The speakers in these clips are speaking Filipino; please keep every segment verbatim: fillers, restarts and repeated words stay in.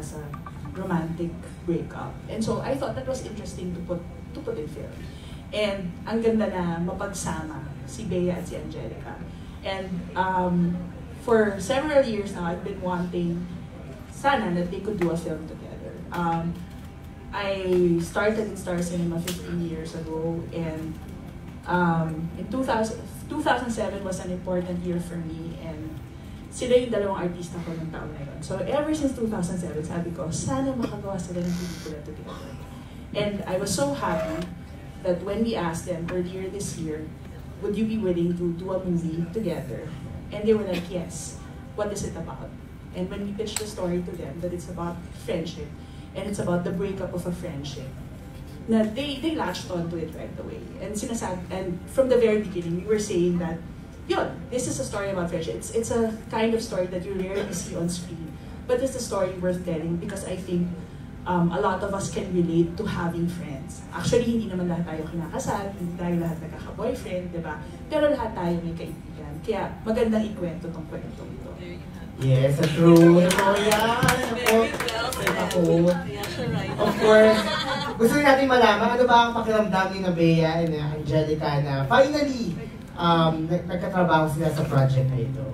as a romantic breakup. And so I thought that was interesting to put to put in film. And ang ganda na mapagsama si Bea at si Angelica. And um, for several years now, I've been wanting sana that they could do a film together. Um, I started in Star Cinema fifteen years ago, and um, in two thousand, two thousand seven was an important year for me, and sila yung dalawang artista ko ng taon na yun. So ever since two thousand seven, sabi ko, sana makagawa sila ng pelikula together. And I was so happy that when we asked them earlier this year, would you be willing to do a movie together? And they were like, yes. What is it about? And when we pitched the story to them, that it's about friendship, and it's about the breakup of a friendship, na they, they latched onto it right away. And sinasab and from the very beginning, we were saying that, yun, this is a story about friendship. It's, it's a kind of story that you rarely see on screen, but it's a story worth telling because I think um, a lot of us can relate to having friends. Actually, hindi naman lahat tayo kinakasal, hindi tayo lahat nagkaka-boyfriend, di ba? Pero lahat tayo may kaibigan. Kaya magandang ikwento tong kwentong ito. Yes, true. Ano yan? Ako. Of course, gusto natin malaman ano ba ang pakiramdam ni Bea and Angelica na finally um, nagkatrabaho sila sa project na ito.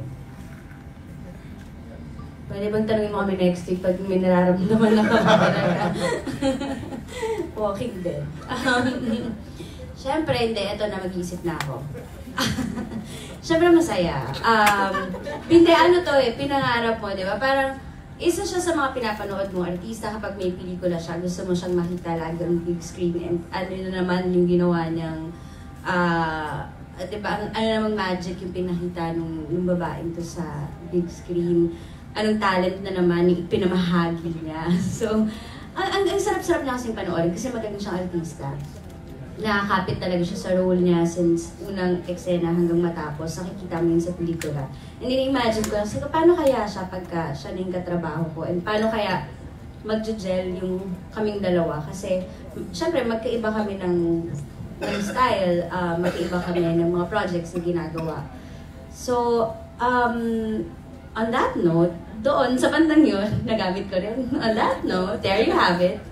Pwede bang tanongin mo kami next week pag may nararamdaman na kami talaga? Walking Dead. Um, Siyempre, hindi. Ito na, mag-iisip na ako. Siyempre masaya. Um, hindi, ano to eh, pinangarap mo, di ba? Parang, isa siya sa mga pinapanood mo artista kapag may pelikula siya, gusto mo siyang makita lagi on big screen. And ano na naman yung ginawa niyang, ah, uh, di ba, ano namang magic yung pinakita nung, nung babaeng to sa big screen. Anong talent na naman yung pinamahagi niya. So, ang, ang, ang sarap-sarap niya kasing panoorin kasi magaling siyang artista. Nakakapit talaga siya sa role niya since unang eksena hanggang matapos. Nakikita mo yun sa pelikula. And in-imagine ko, so, paano kaya siya pagka siya na yung katrabaho ko? And paano kaya mag-gel yung kaming dalawa? Kasi, syempre, magkaiba kami ng, ng style. Uh, magkaiba kami ng mga projects na ginagawa. So, um, on that note, doon, sa bandang yun, nagamit ko rin. On that note, there you have it.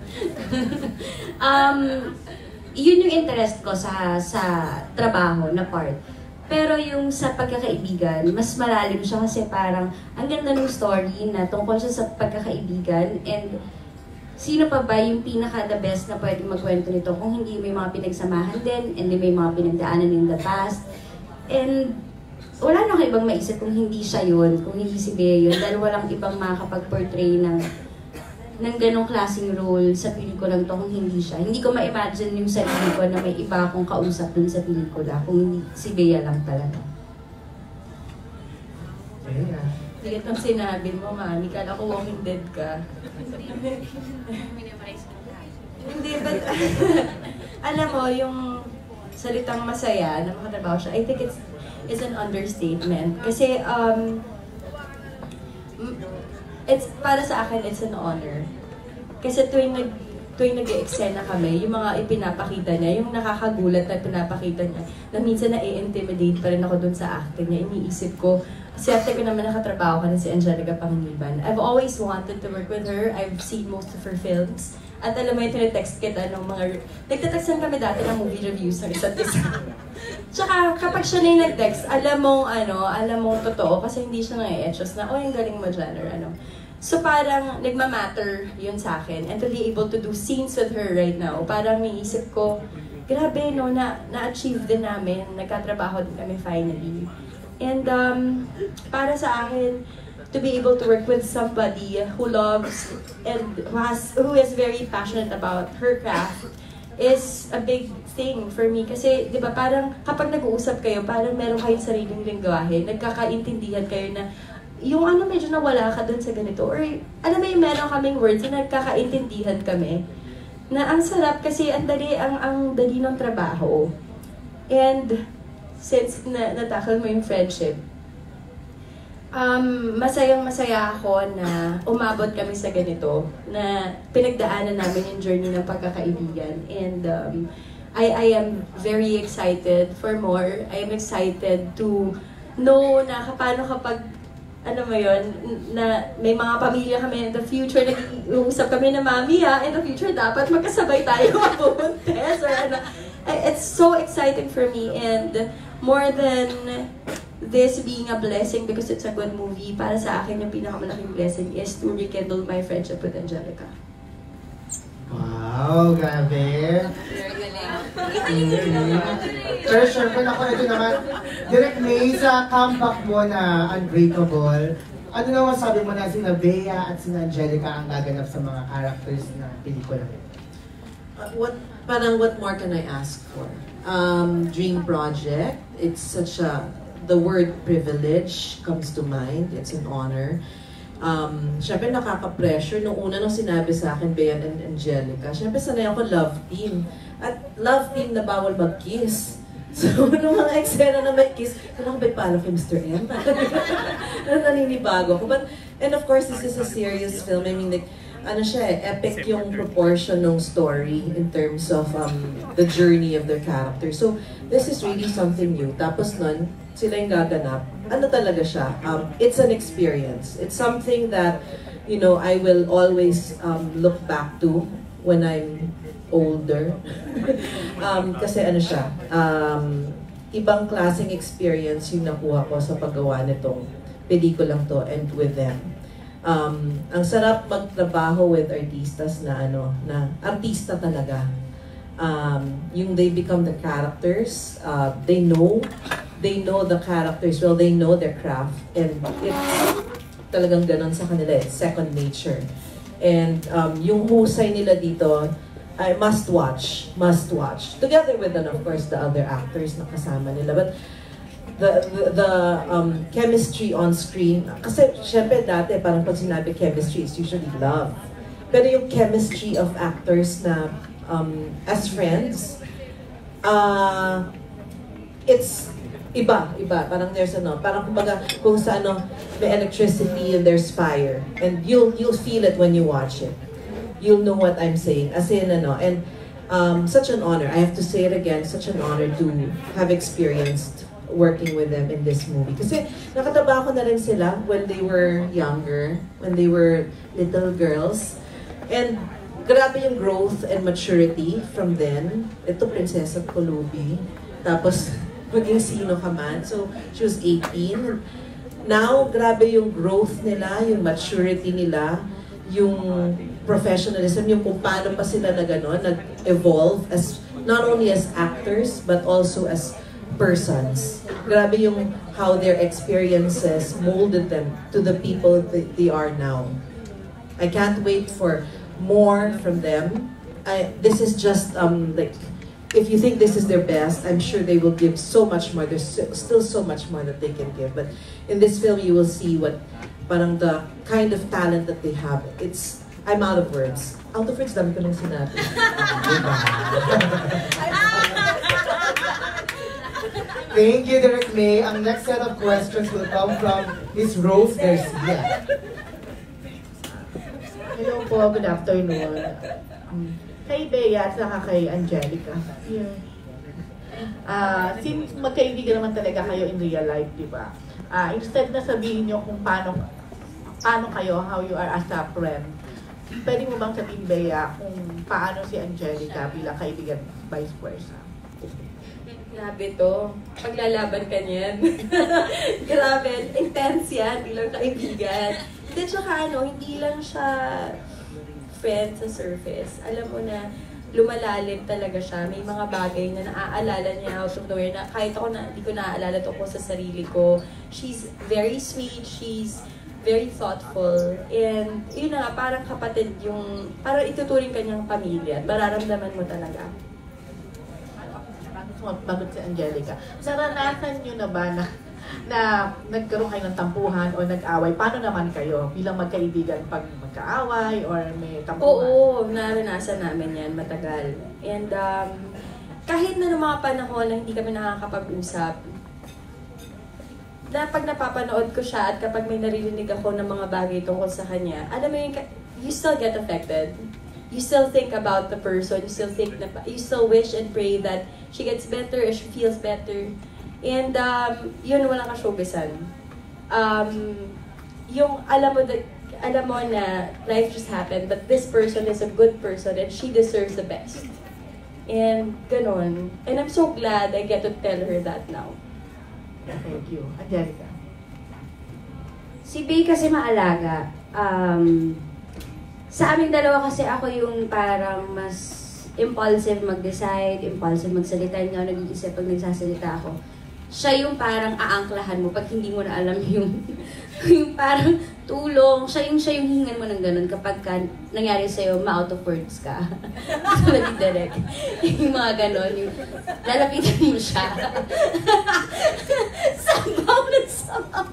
um, yun yung interest ko sa sa trabaho na part. Pero yung sa pagkakaibigan, mas malalim siya kasi parang ang ganda ng story na tungkol siya sa pagkakaibigan and sino pa ba yung pinaka the best na pwedeng magkwento nito kung hindi may mga pinagsamahan din and may mga pinagdaanan in the past. And wala nang ibang maisip kung hindi siya yun, kung hindi si Bea yun, dahil walang ibang makakapag-portray ng ng ganong klaseng role sa pelikulang to kung hindi siya. Hindi ko ma-imagine yung sarili ko na may iba akong kausap dun sa pelikula kung hindi si Bea lang talaga. Bea. Hindi itong sinabi mo, Mami. Kala ko Walking Dead ka. Hindi, but alam mo, yung salitang masaya na makatrabaho siya, I think it's is an understatement. Kasi, um, it's, para sa akin, it's an honor. Kasi tuwing nag, tuwing nag-e-eksena kami, yung mga ipinapakita niya, yung nakakagulat na pinapakita niya, na minsan na-i-intimidate pa rin ako dun sa acting niya. Iniisip ko, swerte ko naman nakatrabaho ka na si Angelica Panganiban. I've always wanted to work with her. I've seen most of her films. At alam mo yung tinetext kita ng mga... Nagtatextan kami dati ng movie reviews ng isa't isa. Tsaka kapag siya na yung nag-text, alam mong ano, alam mong totoo kasi hindi siya nang-e-etchos na, oh, yung galing mo dyan or ano. So parang nagmamatter yun sa akin. And to be able to do scenes with her right now, parang naisip ko, grabe no, na, na-achieve din namin. Nagkatrabaho din kami finally. And um, para sa akin, to be able to work with somebody who loves and who, has, who is very passionate about her craft is a big thing for me. Kasi, di ba, parang kapag nag-uusap kayo, parang meron kayong sariling lingwahe, nagkakaintindihan kayo na yung ano medyo nawala ka dun sa ganito. Or, alam mo yung meron kaming words na nagkakaintindihan kami. Na ang sarap kasi ang dali, ang, ang dali ng trabaho. And, since na, natakal mo yung friendship, Um, masayang masaya ako na umabot kami sa ganito, na pinagdaanan namin yung journey ng pagkakaibigan. And um, I, I am very excited for more. I am excited to know na paano kapag ano mo yun, na may mga pamilya kami in the future, nag-uusap kami na mami ha, in the future dapat magkasabay tayo magbubuntes or ano. It's so exciting for me, and more than this being a blessing because it's a good movie, para sa akin yung pinakamalaking blessing is to rekindle my friendship with Angelica. Wow, grabe. Pero syempre, ako ito naman, Direk May, sa comeback mo na Unbreakable, ano naman sabi mo na sina Bea at sina Angelica ang gaganap sa mga characters na pelikula? Uh, what, parang what more can I ask for? Um, dream project, it's such a, the word privilege comes to mind, it's an honor. Um, syempre nakaka-pressure. Nung una nung sinabi sa akin, Bea and Angelica, syempre sanay ako love team. At love team na bawal mag-kiss. So, nung mga eksena na may kiss, kailangan ba ipalo kay Mister M? Naninibago ako. But, and of course, this is a serious film. I mean, like, ano siya eh, epic yung proportion ng story in terms of um, the journey of their character. So, this is really something new. Tapos nun, sila yung gaganap. Ano talaga siya? Um, it's an experience. It's something that, you know, I will always um, look back to when I'm older. um, kasi ano siya, um, ibang klaseng experience yung nakuha ko sa paggawa nitong pelikulang to and with them. Um, ang sarap magtrabaho with artistas na ano, na artista talaga. Um, yung they become the characters, uh, they know, they know the characters well, they know their craft, and it's talagang ganon sa kanila, it's second nature. And um, yung husay nila dito, I must watch, must watch. Together with, then, of course, the other actors na kasama nila. But the the, the um, chemistry on screen, kasi syempre dati parang pag sinabi chemistry, it's usually love. Pero yung chemistry of actors na um, as friends, uh, it's iba, iba. Parang there's ano, parang kumbaga kung sa ano, may electricity and there's fire. And you'll, you'll feel it when you watch it. You'll know what I'm saying. As in, ano, and um, such an honor. I have to say it again, such an honor to have experienced working with them in this movie. Kasi nakataba ko na rin sila when they were younger, when they were little girls. And grabe yung growth and maturity from then. Ito, Prinsesa Kulubi. Tapos, maging sino ka man. So, she was eighteen. Now, grabe yung growth nila, yung maturity nila, yung professionalism, yung kung paano pa sila na gano'n, nag-evolve as, not only as actors, but also as persons. Grabe yung how their experiences molded them to the people that they are now. I can't wait for more from them. I, this is just, um, like, if you think this is their best, I'm sure they will give so much more. There's so, still so much more that they can give. But in this film, you will see what, parang the kind of talent that they have. It's, I'm out of words. Out of words, dami ko nang sinabi. Thank you, Direk May. Ang next set of questions will come from Miss Rose Garcia. Hello po, good afternoon. Um, kay Bea at saka kay Angelica. Yeah. Uh, since magkaibigan naman talaga kayo in real life, di ba? Uh, instead na sabihin nyo kung paano, paano kayo, how you are as a friend, pwede mo bang sabihin, Bea, kung paano si Angelica bilang kaibigan, vice versa? Grabe to. Paglalaban ka niyan. Grabe. Intense yan. Hindi lang kaibigan. Hindi, tsaka ano, hindi lang siya friend sa surface. Alam mo na, lumalalim talaga siya. May mga bagay na naaalala niya out of nowhere na kahit ako na, hindi ko naaalala to ko sa sarili ko. She's very sweet. She's very thoughtful. And yun na nga, parang kapatid yung, parang ituturing kanyang pamilya. Mararamdaman mo talaga. Bagot si Angelica. Naranasan nyo na ba na, na nagkaroon kayo ng tampuhan o nag-away? Paano naman kayo bilang magkaibigan pag magkaaway or may tampuhan? Oo, naranasan namin yan matagal. And um, kahit na ng mga panahon na hindi kami nakakapag-usap, na pag napapanood ko siya at kapag may naririnig ako ng mga bagay tungkol sa kanya, alam mo yun, you still get affected. You still think about the person, you still think, na, you still wish and pray that she gets better or she feels better. And um, yun, walang ka-showbizan. Um, yung alam mo, that, alam mo na life just happened, but this person is a good person and she deserves the best. And ganon. And I'm so glad I get to tell her that now. Thank you. Angelica. Si Bey kasi maalaga. Um, sa aming dalawa kasi ako yung parang mas impulsive mag-decide, impulsive magsalita. Hindi ako nag-iisip pag nagsasalita ako. Siya yung parang aangklahan mo pag hindi mo na alam yung, yung parang tulong. Siya yung, siya yung hingan mo ng ganun kapag ka, nangyari sa'yo, ma-out of words ka. So, nag-direct. Yung mga ganon, yung lalapitan mo siya. Sabaw na sabaw.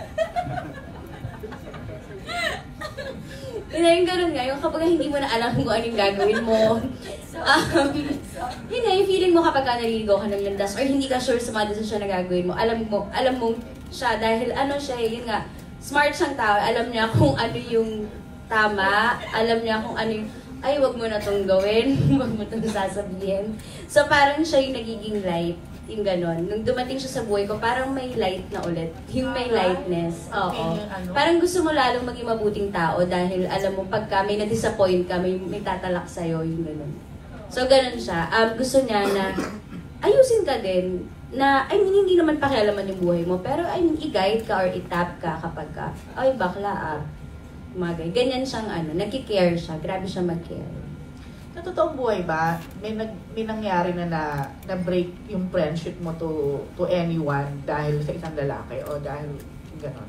Yun na yung ganun nga, yung kapag hindi mo na alam kung anong gagawin mo. Um, yun nga, yung feeling mo kapag ka naliligaw ka ng landas or hindi ka sure sa mga desisyon na gagawin mo, alam mo, alam mo siya dahil ano siya, yun nga, smart siyang tao, alam niya kung ano yung tama, alam niya kung ano yung, ay, wag mo na itong gawin, wag mo itong sasabihin. So parang siya yung nagiging light, yung ganon. Nung dumating siya sa buhay ko, parang may light na ulit. Yung may lightness. Oo. Parang gusto mo lalong maging mabuting tao dahil alam mo, pagka may na-disappoint ka, may, may tatalak sa'yo, yung ganon. So, ganon siya. Um, gusto niya na ayusin ka din na, I mean, hindi naman pakialaman yung buhay mo, pero I mean, i-guide ka or i-tap ka kapag ka, ay, bakla ah. Magay. Ganyan siyang ano, nagki-care siya. Grabe siya mag-care. Sa totoong buhay ba, may, nag, may nangyari na, na na-break yung friendship mo to to anyone dahil sa isang lalaki o dahil gano'n?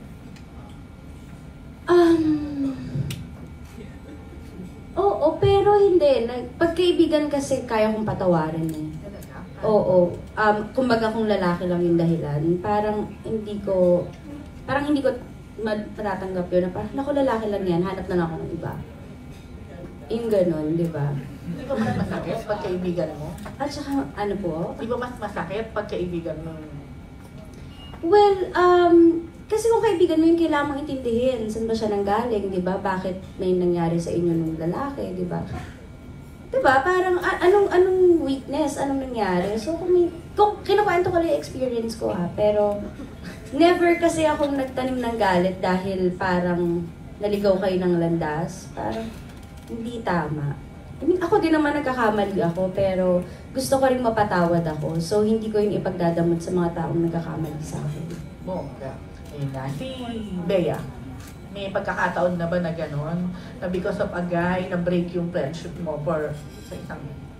Um, Oo, pero hindi. Pagkaibigan kasi kaya kong patawarin eh. Oo. Um, kumbaga kung lalaki lang yung dahilan, parang hindi ko, parang hindi ko matatanggap yun na parang, naku, lalaki lang yan, hanap na lang ako ng iba. Yung ganon, di ba? Hindi ba mas masakit pagkaibigan mo? At saka, ano po? Di ba mas masakit pagkaibigan mo? Well, um, kasi kung kaibigan mo yung kailangan mong intindihin, saan ba siya nanggaling, di ba? Bakit may nangyari sa inyo nung lalaki, di ba? Di ba? Parang, a- anong anong weakness, anong nangyari? So, kung may, kung kinukwento ko lang yung experience ko ha, pero never kasi akong nagtanim ng galit dahil parang naligaw kayo ng landas. Parang, hindi tama. I mean, ako din naman nagkakamali ako, pero gusto ko rin mapatawad ako. So, hindi ko yung ipagdadamot sa mga taong nagkakamali sa akin. Bongga. Ayun na. Si Bea, may pagkakataon na ba na gano'n? Na because of a guy, na-break yung friendship mo for sa isang...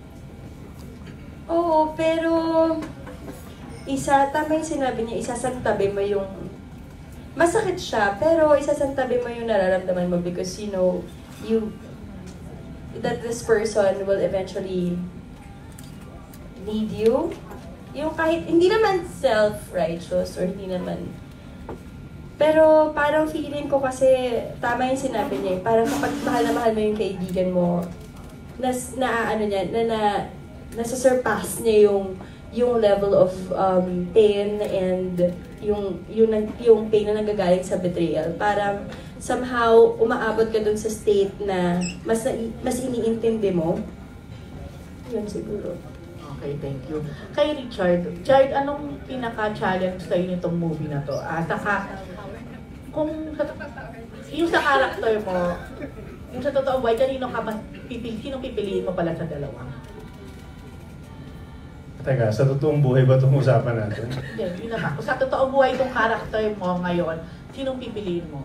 Oo, pero isa, tama yung sinabi niya, isasantabi mo yung, masakit siya, pero isasantabi mo yung nararamdaman mo because you know, you, that this person will eventually need you. Yung kahit, hindi naman self-righteous or hindi naman, pero parang feeling ko kasi, tama yung sinabi niya, parang kapag mahal na mahal mo yung kaibigan mo, nas, na ano niya, na, na nasa-surpass niya yung yung level of um, pain and yung yung yung pain na nanggagaling sa betrayal. Parang somehow umaabot ka dun sa state na mas na, mas iniintindi mo. Yun siguro. Okay, thank you. Kay Richard, Richard, anong pinaka-challenge sa'yo nitong movie na to? Ah, saka, kung yung sa character mo, yung sa totoo buhay, kanino ka mas pipili, sinong pipiliin mo pala sa dalawa? Teka, sa totoong buhay ba itong usapan natin? Hindi, yun naman. Kung sa totoong buhay itong character mo ngayon, sinong pipiliin mo?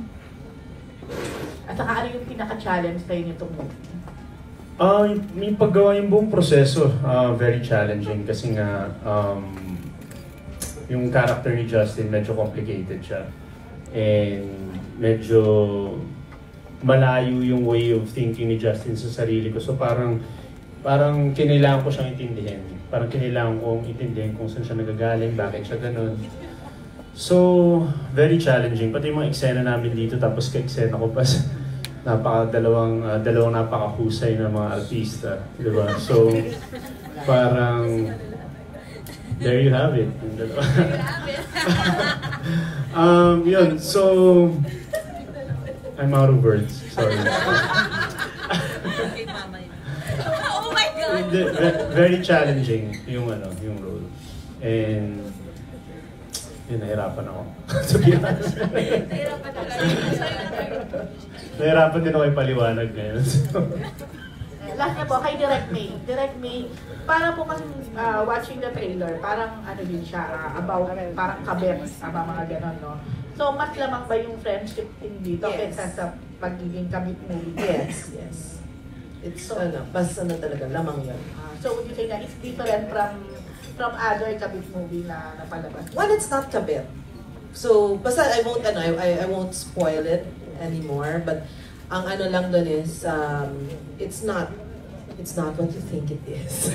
At saka ano yung pinaka-challenge sa'yo nitong movie? Uh, yung paggawa yung buong proseso, uh, very challenging kasi nga um, yung character ni Justin medyo complicated siya. And medyo malayo yung way of thinking ni Justin sa sarili ko. So parang parang kinailangan ko siyang intindihin. Parang kinailangan kong intindihin kung saan siya nagagaling, bakit siya ganun. So, very challenging. Pati yung mga eksena namin dito, tapos ka-eksena ko pa sa napaka dalawang uh, dalawang napakahusay na mga artista, di ba? So, parang there you have it. Yung dalawa. um, yun, so I'm out of words. Sorry. Oh my God! Very challenging yung ano, yung role. And Yun, nahirapan ako. Sabihin Nahirapan ako. Nahirapan din ako ipaliwanag ngayon. Last na po, kay Direct May. Direct May, para po kasi uh, watching the trailer, parang ano din siya, uh, about parang kabet, about mga ganon, no? So, mas lamang ba yung friendship thing dito Yes. kaysa sa pagiging kabit movie? Yes, yes. It's, ano, basta na talaga, lamang yun. Uh, so, would you say that it's different from from other kabit movie na napalabas? One, it's not kabit. So, basta I won't, ano, I, I, I won't spoil it anymore, but ang ano lang dun is, um, it's not, it's not what you think it is.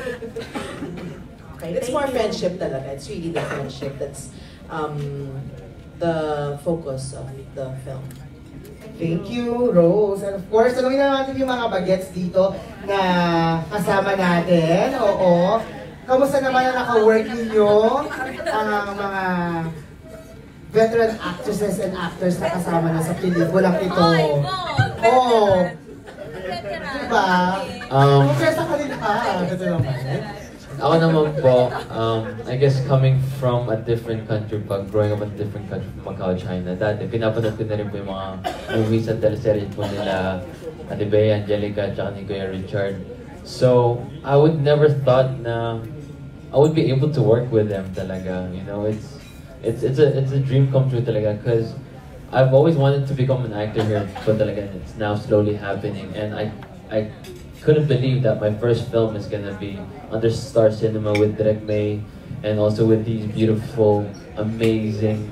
Okay, It's thank more you. friendship talaga. It's really the friendship that's um, the focus of the film. Thank you, Rose. And of course, tanungin na natin yung mga bagets dito na kasama natin. Oo. Kamusta naman ang naka-work ninyo? Ang mga veteran actresses and actors na kasama na sa pelikulang ito. Oo. Diba? Um, Kaya sa kanila ka, ito naman. Ako naman po, um, I guess coming from a different country pa, growing up in a different country from Macau, China, dati pinapanood ko na rin po yung mga movies at teleserye po nila Ate Bea, Angelica, at ni Kuya Richard. So, I would never thought na I would be able to work with them talaga, you know, it's it's it's a it's a dream come true talaga, because I've always wanted to become an actor here, but talaga it's now slowly happening, and I I couldn't believe that my first film is gonna be under Star Cinema with Direct May, and also with these beautiful, amazing,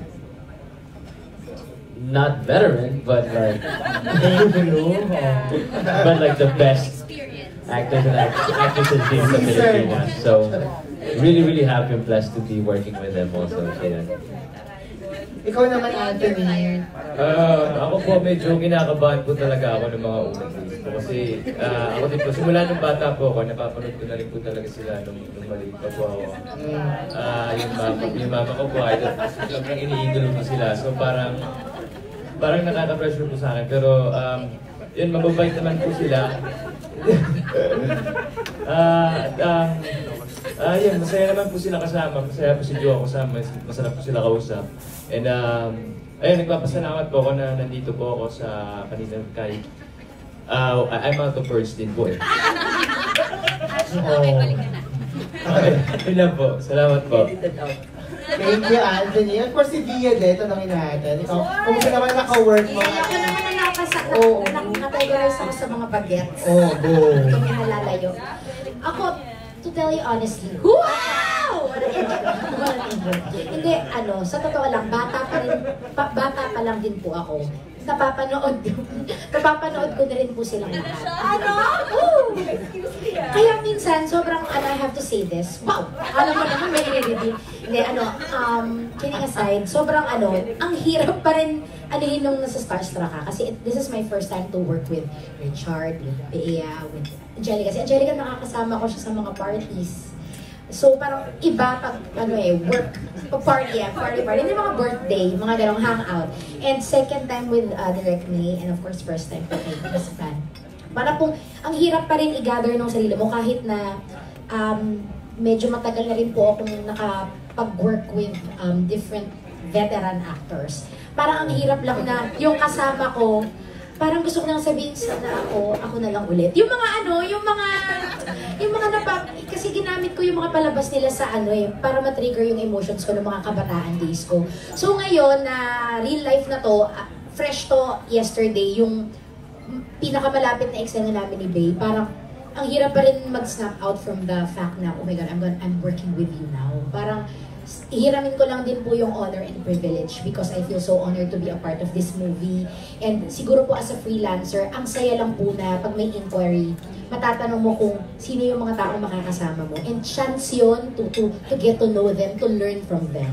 not veteran, but like but like the best actors and act- actresses in the Philippines. So really, really happy and blessed to be working with them also. So, yeah. Ikaw naman, Anthony. Uh, ako po, medyo kinakabahan po talaga ako ng mga unang days po. Kasi uh, ako din po, simula nung bata po ako, napapanood ko na rin po talaga sila nung, nung maliit pa po ako. Uh, yung, mama, yung mama ko po, idol, sobrang iniidolo po sila. So parang, parang nakaka-pressure po sa akin. Pero um, yun, mababait naman po sila. Ah, uh, um, Ah, uh, yan, masaya naman po sila kasama, masaya po si Joe kasama, masarap po sila kausap. And um, ayun, nagpapasalamat po ako na nandito po ako sa kanina kay... Uh, I'm out of words din po eh. Okay, balik ka na. Okay, yun lang po. Salamat po. Thank you, Anthony. Of course, si Dia din, tanongin natin. Ikaw, kumusta naman naka-work mo? Ako naman na nakasa, Oo. na, na-categorize ako sa mga bagets. Oh, go. Hindi ko nalalayo. Ako, to tell you honestly, wow! Hindi, ano, sa totoo lang, bata pa rin, pa, bata pa lang din po ako. Napapanood, napapanood ko na rin po silang lahat. Ano? Ooh! Kaya minsan, sobrang, ano, I have to say this, wow! Alam mo naman, may i-reveal. Hindi, ano, um, kidding aside, sobrang, ano, ang hirap pa rin, ano yun nung nasa Starstruck ka. Kasi it, this is my first time to work with Richard, with Bea, with Angelica. Si Angelica, nakakasama ko siya sa mga parties. So, parang iba pag, ano eh, work, party, yeah, party, party. Hindi mga birthday, mga ganong hangout. And second time with uh, Direct May, and of course, first time po kay Chris Fan. Para pong, ang hirap pa rin i-gather ng sarili mo kahit na um, medyo matagal na rin po akong nakapag-work with um, different veteran actors. Parang ang hirap lang na yung kasama ko, parang gusto ko nang sabihin sana ako, ako na lang ulit. Yung mga ano, yung mga, yung mga napap, kasi ginamit ko yung mga palabas nila sa ano eh, para matrigger yung emotions ko ng mga kabataan days ko. So ngayon, na uh, real life na to, uh, fresh to yesterday, yung pinakamalapit na eksena namin ni Bey, parang ang hirap pa rin mag-snap out from the fact na, oh my God, I'm, gonna, I'm working with you now. Parang, hiramin ko lang din po yung honor and privilege because I feel so honored to be a part of this movie. And siguro po as a freelancer, ang saya lang po na pag may inquiry, matatanong mo kung sino yung mga taong makakasama mo. And chance yun to, to, to get to know them, to learn from them.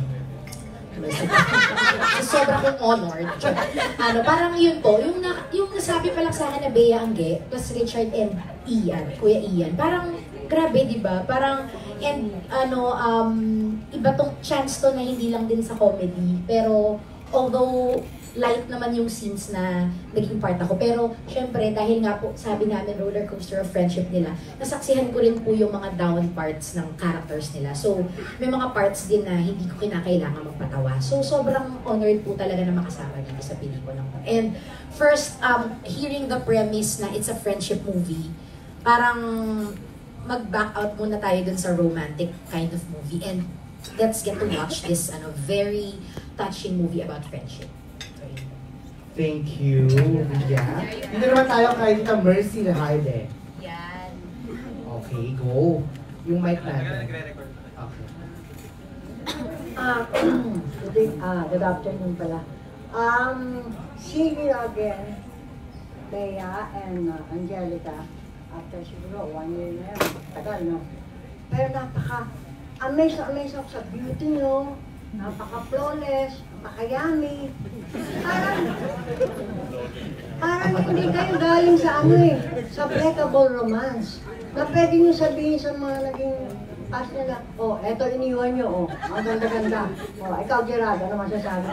Sobra kong honored. Ano, parang yun po, yung, na, yung nasabi pa lang sa akin na Bea Angge, plus Richard and Ian, Kuya Ian, parang grabe, di ba? Parang, and ano, um, iba tong chance to na hindi lang din sa comedy. Pero, although light naman yung scenes na naging part ako. Pero, syempre, dahil nga po, sabi namin, roller coaster of friendship nila, nasaksihan ko rin po yung mga down parts ng characters nila. So, may mga parts din na hindi ko kinakailangan magpatawa. So, sobrang honored po talaga na makasama dito sa pelikula ko. And, first, um, hearing the premise na it's a friendship movie, parang mag-back out muna tayo dun sa romantic kind of movie. And, let's get to watch this ano, very touching movie about friendship. Thank you, Bia. Dito naman tayo kay Tita Mercy na Harde. Yan. Okay, go. Yung mic natin. Okay. Ah, good, ah, good afternoon pala. Um, see you again, Bea and uh, Angelica, after siguro one year na yun. Tagal, no? Pero napaka, amaze na amaze ako sa beauty nyo, napaka-flawless, napaka-yummy. Parang, parang hindi kayo galing sa ano eh, sa breakable romance. Na pwede nyo sabihin sa mga naging pas nila, oh, eto iniwan nyo, oh, ang ganda-ganda. Oh, ikaw, Gerard, ano masasabi?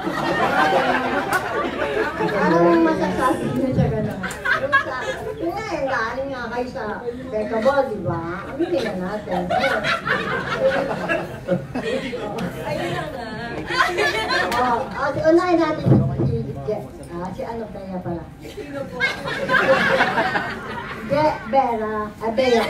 Anong masasabi nyo sa gano'n? Yung sa, yun nga, yung galing nga kayo sa breakable, di ba? Aminin na natin. Ayun na nga. Oh, ah, si unahin natin si Je, ah, si ano kaya pala? Sino po? Je, Bera, ah, Bea.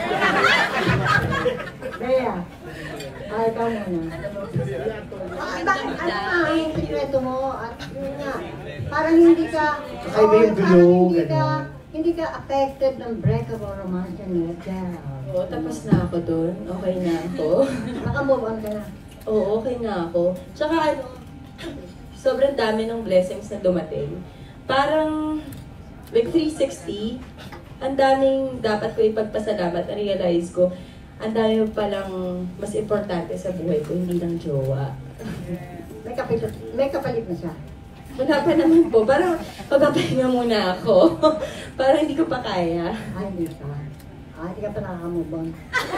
Bea. Ay, ikaw muna. Ah, bakit, ano nga ang sikreto mo? At yun nga, parang hindi ka, Ay, ba yung parang dulong, hindi ka, gano'n? hindi ka affected ng breakable romance ni Bea. Oo, tapos na ako dun. Okay na ako. Naka-move on ka na. Oo, okay na ako. Tsaka ano, sobrang dami ng blessings na dumating. Parang, like three sixty, ang daming dapat ko ipagpasalamat. Na-realize ko, ang dami palang mas importante sa buhay ko, hindi lang jowa. May kapalit, may kapalit na siya. Wala pa naman po. Parang magpapahinga muna ako. Parang hindi ko pa kaya. Ay, hindi ka. Ah, hindi ka pa nakaka-move on.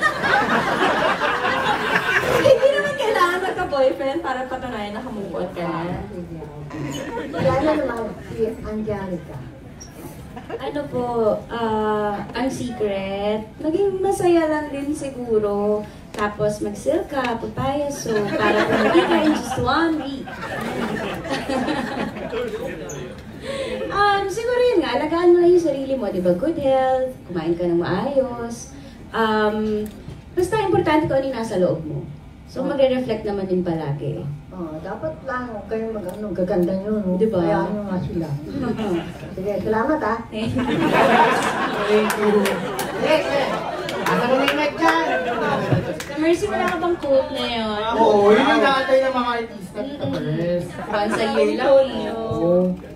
Hindi naman kailangan magka-boyfriend para patunayan na kamove on ka na. Kaya na naman si Angelica. Ano po, ah, ang secret, maging masaya lang din siguro. Tapos mag-silk ka, papaya so para kumuli ka in just one week. um, siguro yun nga, alagaan mo lang yung sarili mo, di ba? Good health, kumain ka ng maayos. Um, basta importante kung ano yung nasa loob mo. So magre-reflect naman din palagi. Oh, dapat lang huwag kayong mag-ano, gaganda nyo, no? Diba? Kaya nyo nga sila. Sige, salamat ah. Thank you. Next, asa mo na yung mic dyan? Sa Mercy, wala ka bang quote na yun? Oo, yun yung nakatay ng mga artista. Tita Mercy. Once a year lang yun. Oo.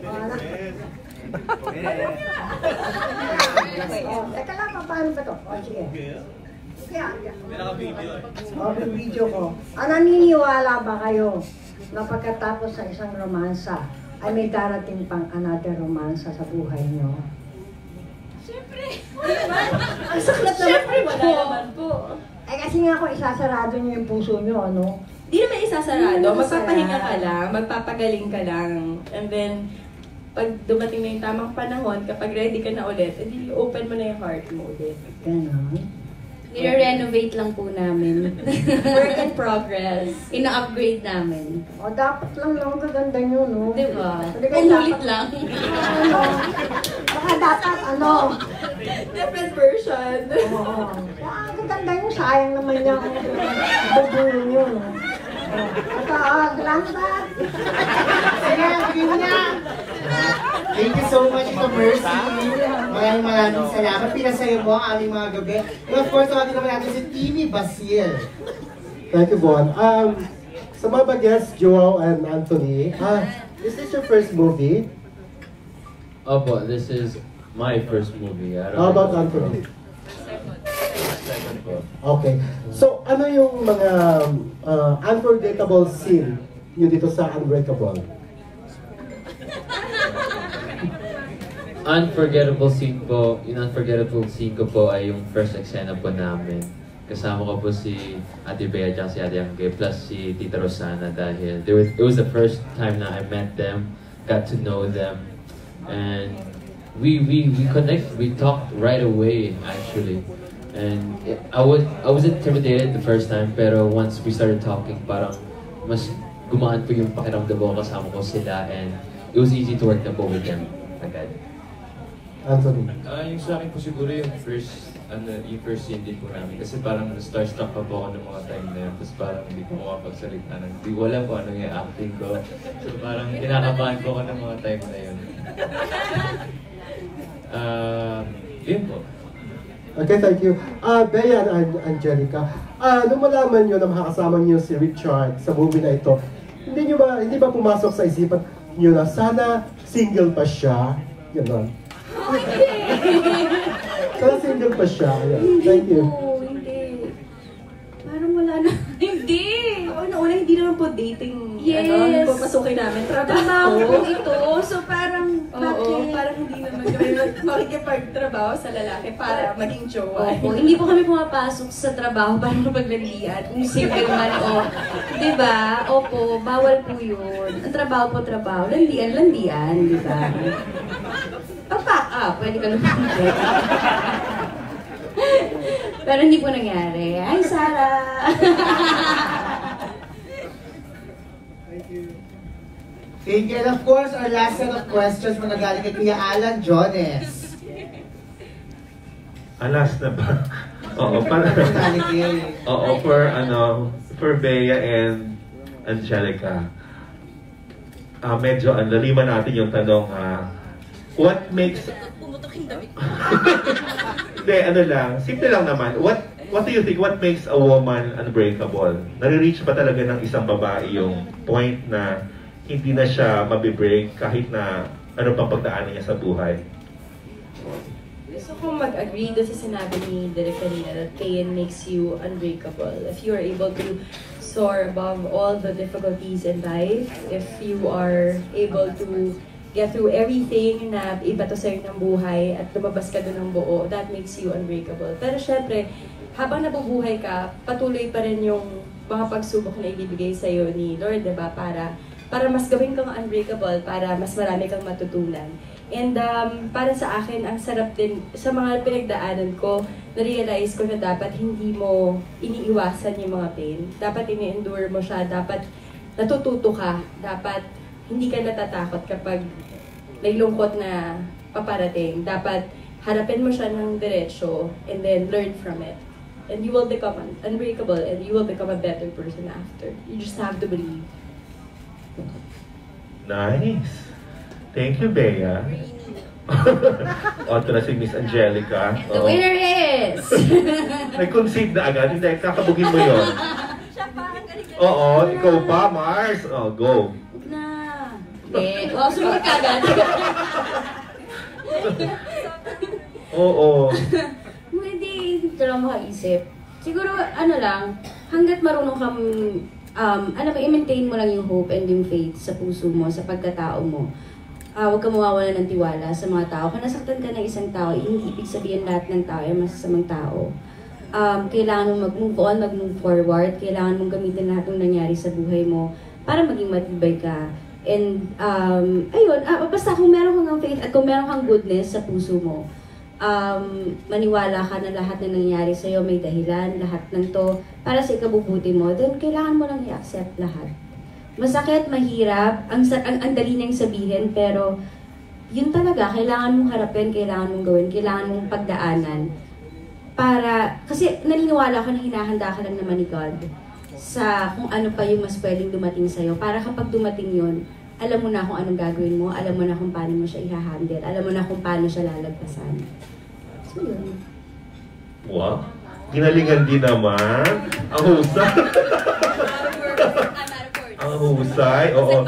Oh, teka lang, paano ba to? Oh, sige. Kaya, oh, yung video ko. Ah, naniniwala ba kayo na pagkatapos sa isang romansa ay may darating pang another romansa sa buhay nyo? Siyempre! Ang saklat naman Siyempre, po. wala naman po. Eh kasi nga kung isasarado nyo yung puso nyo, ano? Hindi naman isasarado. Hindi naman Magpapahinga ka isasarado. lang, magpapagaling ka lang. And then, pag dumating na yung tamang panahon, kapag ready ka na ulit, edi open mo na yung heart mo ulit. Ganon. I-renovate lang po namin. Work in progress. Ina-upgrade namin. O, dapat lang lang gaganda nyo, no? Diba? Hindi kayo Umulit dapat- lang. Ano? Baka dapat, ano? Different version. Oo. Kaya ang gaganda nyo, sayang naman niya kung bubulo nyo, no? At, ah, salamat! Sige, sige mo na. Thank you so much, Tita Mercy. Maraming maraming salamat. Pinasaya mo ang aming mga gabi. And of course, tawagin naman natin si Timmy Basil. Thank you, Bon. Um, sa mga guests, Joao and Anthony, uh, is this your first movie? Opo, this is my first movie. I don't How about know. Anthony? Second po. Okay. So, ano yung mga uh, unforgettable scene nyo dito sa Unbreakable? Unforgettable scene po, yung unforgettable scene ko po ay yung first eksena po namin. Kasama ko po si Ate Bea at si Ate Angge plus si Tita Rosana dahil they were, it was the first time na I met them got to know them, and we we we connect. We talked right away, actually, and it, I was I was intimidated the first time, pero once we started talking, parang mas gumaan po yung pakiramdam ko kasama ko sila, and it was easy to work the both with them agad. Anthony. Ah, yung sa akin po siguro yung first, ano, yung first scene din po namin. Kasi parang starstruck pa po ako ng mga time na yun. Tapos parang hindi po makapagsalita ng, hindi ko alam kung ano yung acting ko. So parang kinakabahan po ako ng mga time na yun. Ah, uh, yun po. Okay, thank you. Ah, uh, Bea and Angelica, ah, uh, nung malaman nyo na makakasama nyo si Richard sa movie na ito, hindi nyo ba, hindi ba pumasok sa isipan nyo na sana single pa siya? Ganon. Sana single pa siya. Ayan. Thank you. Hindi. Parang wala na. Hindi! Una-una, hindi naman po dating. Yes. Ano, hindi po pasukin namin. Trabaho po ito. So parang, Oo, bakit? parang hindi naman kami makikipagtrabaho sa lalaki para maging jowa. Opo, hindi po kami pumapasok sa trabaho para mapaglalian. Kung single man o, di ba? Opo, bawal po yun. Ang trabaho po trabaho. Landian, landian, di ba? Papak up, pwede ka lumapit. Pero hindi po nangyari. Hi, Sarah! Thank you. Thank you. And of course, our last set of questions magagaling kay Kuya Alan Jones. Alas na ba? Oo, para... Oo, for ano, for Bea and Angelica. Ah, medyo ang laliman natin yung tanong, ah, what makes... Hindi, ano lang, simple lang naman. What what do you think, what makes a woman unbreakable? Nare-reach ba talaga ng isang babae yung point na hindi na siya mabibreak kahit na ano pang pagdaanan niya sa buhay? Gusto kong mag-agree doon sa sinabi ni Derek kanina that pain makes you unbreakable. If you are able to soar above all the difficulties in life, if you are able to get through everything na iba to sa'yo ng buhay at lumabas ka doon ng buo, that makes you unbreakable. Pero syempre, habang nabubuhay ka, patuloy pa rin yung mga pagsubok na ibibigay sa'yo ni Lord, diba? Para, para mas gawin kang unbreakable, para mas marami kang matutunan. And um, para sa akin, ang sarap din, sa mga pinagdaanan ko, na-realize ko na dapat hindi mo iniiwasan yung mga pain. Dapat ini-endure mo siya, dapat natututo ka, dapat hindi ka natatakot kapag may lungkot na paparating. Dapat harapin mo siya ng diretso and then learn from it. And you will become un unbreakable and you will become a better person after. You just have to believe. Nice. Thank you, Bea. O, ito na si Miss Angelica. The winner is... Nag-concede na agad. Hindi, kakabugin mo yun. Oo, ikaw pa, Mars. O, go. Eh, wow, sumunod ka agad. Oo. Hindi, hindi lang makaisip. Siguro, ano lang, hanggat marunong kang, um, alam mo, i-maintain mo lang yung hope and yung faith sa puso mo, sa pagkatao mo. Uh, huwag ka mawawala ng tiwala sa mga tao. Kung nasaktan ka ng isang tao, hindi ibig sabihin lahat ng tao ay masasamang tao. Um, kailangan mong mag-move on, mag-move forward. Kailangan mong gamitin lahat ng nangyari sa buhay mo para maging matibay ka. And, um, ayun, uh, basta kung meron kang faith at kung meron kang goodness sa puso mo, um, maniwala ka na lahat na nangyari sa'yo may dahilan, lahat ng to, para sa ikabubuti mo, then kailangan mo lang i-accept lahat. Masakit, mahirap, ang, ang, ang dali niyang sabihin, pero yun talaga, kailangan mong harapin, kailangan mong gawin, kailangan mong pagdaanan. Para, kasi naniniwala ko na hinahanda ka lang naman ni God sa kung ano pa yung mas pwedeng dumating sa'yo. Para kapag dumating yun, alam mo na kung anong gagawin mo, alam mo na kung paano mo siya i-handle, alam mo na kung paano siya lalagpasan. So yun. Wow. Ginalingan din naman. Ang husay. Ang husay. Oo.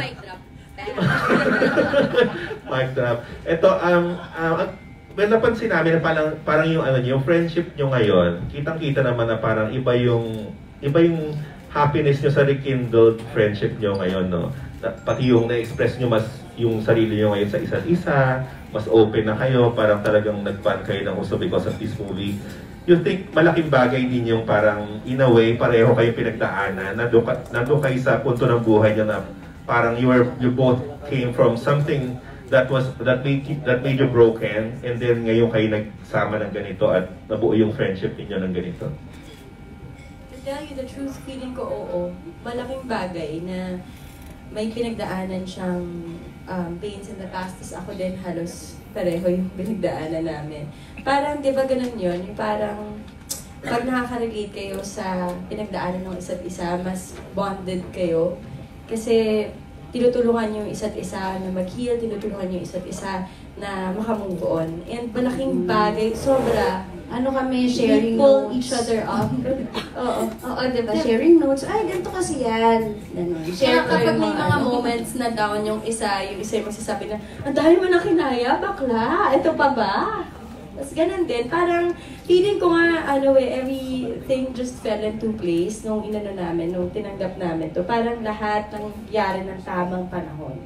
Mic drop. Ito, um, um, well, napansin namin na parang, parang yung, ano, yung friendship nyo ngayon, kitang-kita naman na parang iba yung, iba yung happiness nyo sa rekindled friendship nyo ngayon, no? Pati yung na-express nyo mas yung sarili nyo ngayon sa isa't isa, mas open na kayo, parang talagang nag-fan kayo ng gusto because of this movie. You think malaking bagay din yung parang, in a way, pareho kayong pinagdaanan, nandun, ka, nandun kayo sa punto ng buhay nyo na parang you, are, you both came from something that was that made that made you broken, and then ngayon kayo nagsama ng ganito at nabuo yung friendship niyo ng ganito? To tell you the truth, feeling ko oo. Malaking bagay na may pinagdaanan siyang um, pains in the past, tapos ako din halos pareho yung pinagdaanan namin. Parang, di ba ganun yun? Yung parang, pag nakaka-relate kayo sa pinagdaanan ng isa't isa, mas bonded kayo. Kasi, tinutulungan yung isa't isa na mag-heal, tinutulungan yung isa't isa na makamove on. And malaking bagay, sobra. Ano kami, sharing Pull notes. each other up. Oo. Oo, diba? Sharing notes. Ay, ganito kasi yan. Ganun. Share Kaya kapag may yung mga ano. moments na down yung isa, yung isa yung magsasabi na, ang dahil mo na kinaya, bakla, ito pa ba? Tapos ganun din, parang feeling ko nga, ano eh, everything just fell into place nung inano namin, nung tinanggap namin to. Parang lahat nangyari ng tamang panahon.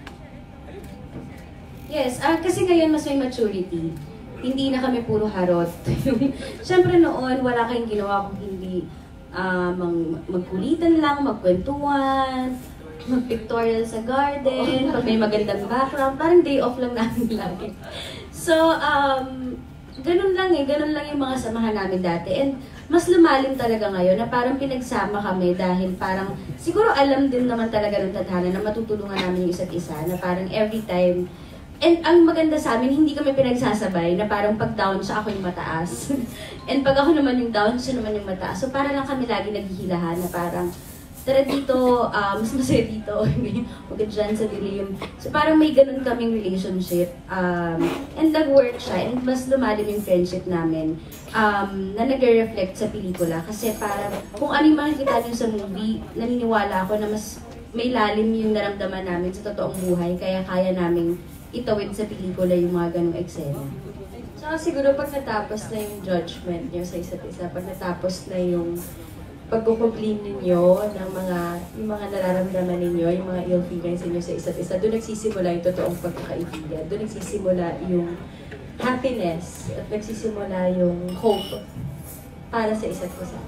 Yes, ah, kasi ngayon mas may maturity. Hindi na kami puro harot. Siyempre noon, wala kayong ginawa kung hindi uh, mag magkulitan lang, magkwentuhan, mag-pictorial sa garden, pag may magandang background, parang day off lang namin lagi. So, um, ganun lang eh, ganun lang yung mga samahan namin dati. And mas lumalim talaga ngayon na parang pinagsama kami dahil parang siguro alam din naman talaga ng tadhana na matutulungan namin yung isa't isa, na parang every time. And ang maganda sa amin, hindi kami pinagsasabay na parang pag down siya, ako yung mataas. And pag ako naman yung down, siya naman yung mataas. So para lang kami lagi naghihilahan na parang, tara dito, uh, mas masaya dito, huwag ka dyan sa dilim. So parang may ganun kaming relationship. Um, and nag-work siya, and mas lumalim yung friendship namin um, na nag-reflect sa pelikula. Kasi parang kung ano yung makikita niyo sa movie, naniniwala ako na mas may lalim yung naramdaman namin sa totoong buhay, kaya kaya naming itawid sa pelikula yung mga ganong eksena. Tsaka siguro pag natapos na yung judgment niyo sa isa't isa, pag natapos na yung pagkukomplain ninyo ng mga, yung mga nararamdaman ninyo, yung mga ill feelings ninyo sa isa't isa, doon nagsisimula yung totoong pagkakaibigan. Doon nagsisimula yung happiness at nagsisimula yung hope para sa isa't isa.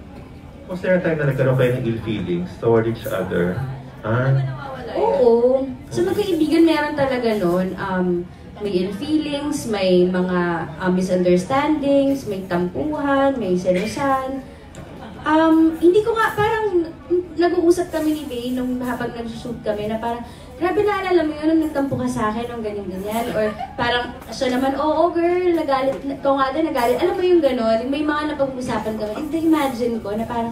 Was there a time na nagkaroon kayo ng ill feelings toward each other? Ah? Oo. Sa magkaibigan meron talaga nun. Um, may ill feelings, may mga uh, misunderstandings, may tampuhan, may selosan. Um, hindi ko nga, parang nag-uusap kami ni Bey nung habang nag-shoot kami na parang, grabe naalala mo yun nung nagtampo ka sa akin, nung ganyan-ganyan. Or parang siya naman, oo girl, nagalit, ikaw nga din nagalit. Alam mo yung gano'n, may mga napag-usapan kami. And imagine ko na parang,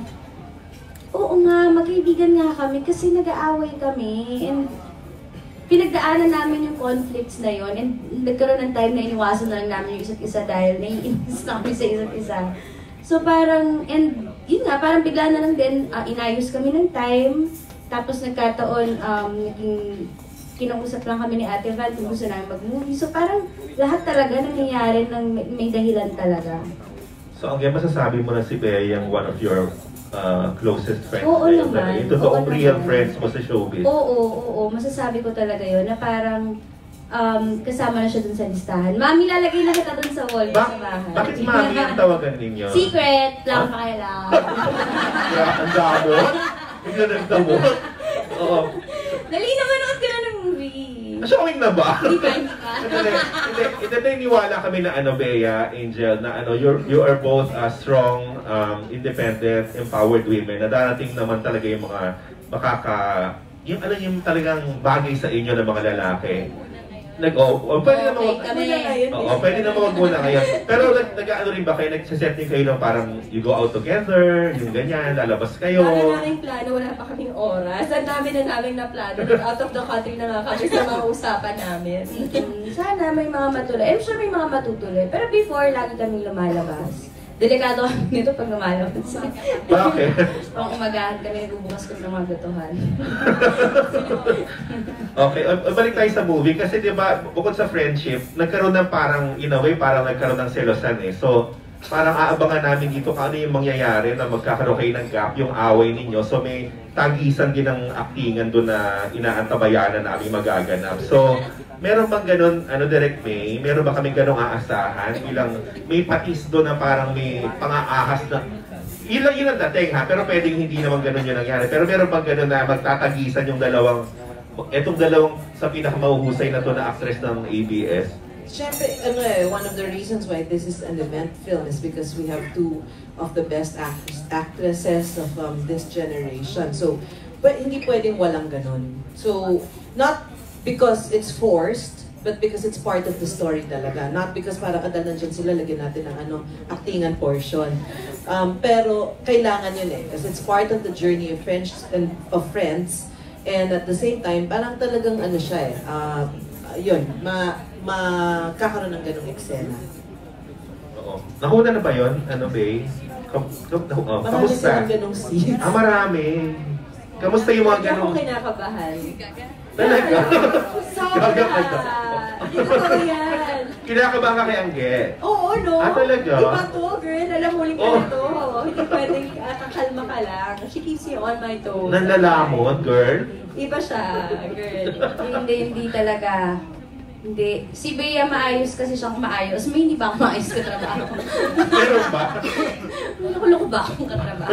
oo nga, magkaibigan nga kami kasi nag-aaway kami. And pinagdaanan namin yung conflicts na yon, and nagkaroon ng time na iniwasan na lang namin yung isa't isa dahil naiinis na kami sa isa't isa. So parang, and yun nga, parang bigla na lang din, uh, inayos kami ng time. Tapos nagkataon, um, naging kinausap lang kami ni Ate Val kung gusto namin mag-movie. So parang lahat talaga nangyayari ng may, may dahilan talaga. So ang masasabi mo na si Bea yung one of your uh, closest friends Oo na yun, naman. yung totoong Oo real naman. friends mo sa showbiz? Oo, oo, oo. Masasabi ko talaga yun na parang um, kasama na siya dun sa listahan. Mami, lalagay na kita dun sa wall Ba- sa bahay. Bakit Mami ang tawagan ninyo? Secret! Lang pa kayo lang. Ang damot? Hindi na nagdamot? Oo. Dali naman ako ka na ng movie. Showing na ba? Hindi pa, hindi pa. Hindi, hindi, hindi naniniwala kami na ano, Bea, Angel, na ano, you're, you are both uh, strong, um, independent, empowered women, na darating naman talaga yung mga makaka, yung ano yung talagang bagay sa inyo ng mga lalaki. Nag, oh, oh, pwede naman, Okay, kami. oo, oh, pwede naman wag muna kayo. Pero nag, nag-ano rin ba kayo, nagsiset din kayo ng parang you go out together, yung ganyan, lalabas kayo. Wala na kaming plano, wala pa kaming oras. Ang dami na namin na plano. Out of the country na nga kami sa mga usapan namin. Mm, Sana may mga matuloy. I'm sure may mga matutuloy. Pero before, lagi kaming lumalabas. Delikado kami nito pag lumalabas. Bakit? Pang umagahan kami, nagbubukas ko ng mga gutuhan. Okay, uh, balik tayo sa movie kasi 'di ba bukod sa friendship, nagkaroon ng parang in a way parang nagkaroon ng selosan eh. So, parang aabangan namin dito kung ano yung mangyayari na magkakaroon kayo ng gap, yung away ninyo. So, may tagisan din ng actingan doon na inaantabayanan na aming magaganap. So, meron bang ganun, ano, Direct May? Meron ba kami ganung aasahan? Bilang may patis doon na parang may pang-aahas na yun lang yun ang dating ha, pero pwedeng hindi naman ganun yung nangyari. Pero meron bang ganun na magtatagisan yung dalawang, etong dalawang sa pinakamahuhusay na to na actress ng A B S? Siyempre, ano eh, one of the reasons why this is an event film is because we have two of the best actress, actresses of um, this generation. So, but hindi pwedeng walang ganun. So, not because it's forced, but because it's part of the story talaga. Not because para kadal nandiyan sila, lagyan natin ng ano, actingan portion. Um, pero, kailangan yun eh. Because it's part of the journey of friends and of friends. And at the same time, parang talagang ano siya eh. Uh, yun, ma makakaroon ng ganung eksena. Oo. Nakuna na ba yun? Ano, Bay? Kam kam oh, marami kamusta? silang ganung scenes. Ah, marami. Kamusta yung mga ganung... Hindi ako kinakabahan. Talaga? Sobra! Hindi ko yan. Kinakabahan ka kay Angge? Oo, no? Ah, talaga? Iba to, girl. Alam mo, ulit ka Oh. na to. Hindi pwedeng uh, kakalma ka lang. She keeps you on my toes. Nanlalamon, girl? Iba siya, girl. Hindi, hindi talaga. Hindi. Si Bea maayos kasi siyang maayos. May hindi ba ako maayos katrabaho? Meron ba? Loko-loko ba akong katrabaho?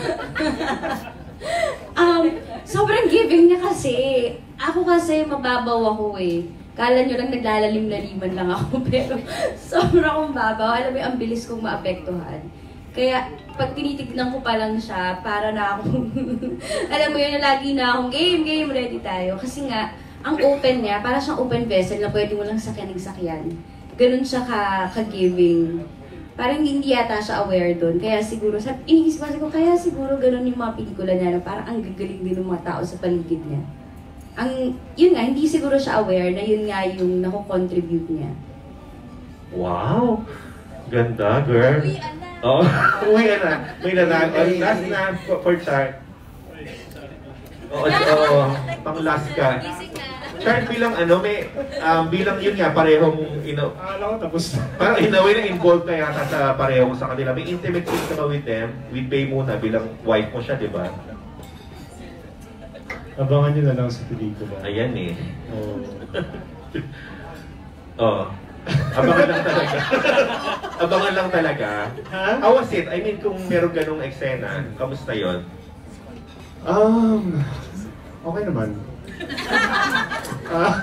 um, sobrang giving niya kasi. Ako kasi mababaw ako eh. Kala nyo lang naglalalim-laliman lang ako. Pero sobrang akong babaw. Alam mo, ang bilis kong maapektuhan. Kaya pag tinitignan ko pa lang siya, para na akong... alam mo yun, lagi na akong game, game, ready tayo. Kasi nga, ang open niya, para siyang open vessel na pwede mo lang sakyan-sakyan. Ganun siya ka, ka-giving. Parang hindi yata siya aware doon. Kaya siguro, sa, iniisip ko, kaya siguro ganun yung mga pelikula niya na parang ang gagaling din ng mga tao sa paligid niya. Ang, yun nga, hindi siguro siya aware na yun nga yung nako-contribute niya. Wow! Ganda, girl. Oh, uwi na. May nalang. Oh, last na for, for chart. Oo, oh, pang last ka. Chart bilang ano, may, um, bilang yun nga, parehong, you know, Akala ko tapos na. parang in a way na involved na yata sa parehong sa kanila. May intimate scene ka ba with them? With Bay muna, bilang wife mo siya, di ba? Abangan nyo na lang sa pelikula. Ayan eh. Oo. Oh. Abangan lang talaga. Abangan lang talaga. Ha? How was it? I mean, kung meron ganong eksena, kamusta yon? Um, okay naman. Ah.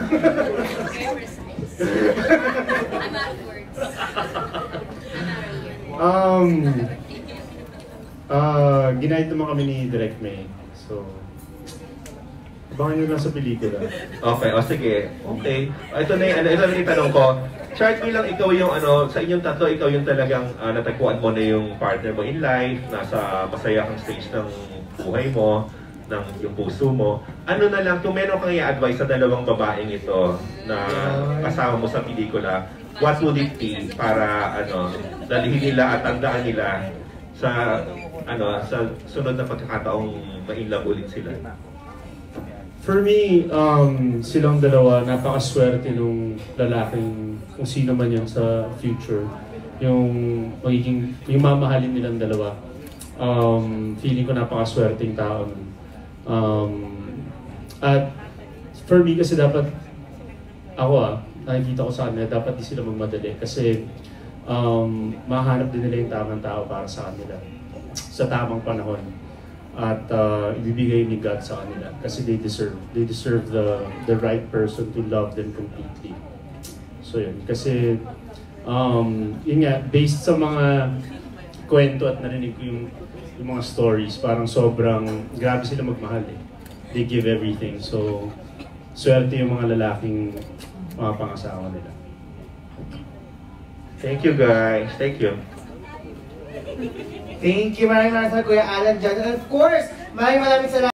um, uh, ginahit naman kami ni Direct May. So, abangan nyo lang sa pelikula. Okay, o sige. Okay. Ito na yung, ano, ito na yung tanong ko. Chart, bilang ikaw yung ano, sa inyong tatlo, ikaw yung talagang uh, natagpuan mo na yung partner mo in life, nasa masaya kang stage ng buhay mo, ng yung puso mo. Ano na lang, kung meron kang i-advise sa dalawang babaeng ito na kasama mo sa pelikula, what would it be para ano, dalhin nila at tandaan nila sa ano, sa sunod na pagkakataong ma-inlove ulit sila? For me, um, silang dalawa, napakaswerte nung lalaking, kung sino man yan sa future, yung magiging, yung mamahalin nilang dalawa. Um, feeling ko napakaswerteng tao nun. Um, at for me kasi dapat, ako ah, nakikita ko sa kanila, dapat di sila magmadali kasi um, mahanap din nila yung tamang tao para sa kanila sa tamang panahon. At uh, ibibigay ni God sa kanila kasi they deserve they deserve the the right person to love them completely. So yun, kasi um, yun nga, based sa mga kwento at narinig ko yung, yung mga stories, parang sobrang grabe sila magmahal eh. They give everything. So swerte yung mga lalaking mga pangasawa nila. Thank you guys. Thank you. Thank you, maraming maraming salamat, Kuya Alan dyan. And of course, maraming maraming salamat.